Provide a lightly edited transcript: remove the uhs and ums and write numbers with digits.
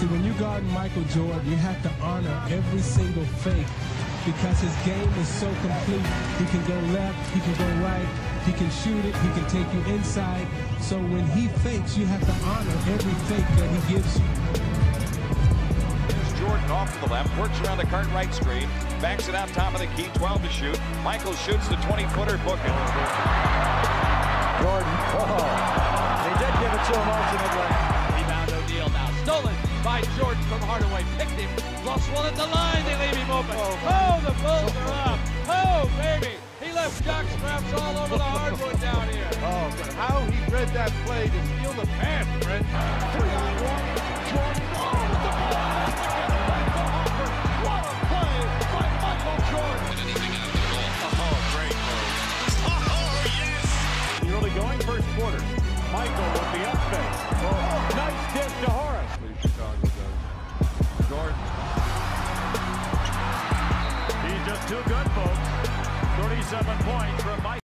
See, when you guard Michael Jordan, you have to honor every single fake because his game is so complete. He can go left, he can go right, he can shoot it, he can take you inside. So when he fakes, you have to honor every fake that he gives you. Here's Jordan off to the left, works around the Cartwright screen, backs it out top of the key, 12 to shoot. Michael shoots the 20-footer, booking. Jordan, they did give it to him ultimately. Rebound O'Neal now, stolen by Jordan from Hardaway, picked him, lost one at the line, they leave him open. Oh, the Bulls are up. Oh, baby. He left jock straps all over the hardwood down here. Oh, but how he read that play to steal the pass, Brent. 3-on-1, Jordan, with the block. What a play by Michael Jordan. Anything out of the goal. Oh, great move. Oh, yes. You're really going first quarter. Michael with the up fake. Oh, nice dish to Horace. Chicago does. Jordan. He's just too good, folks. 37 points from Michael.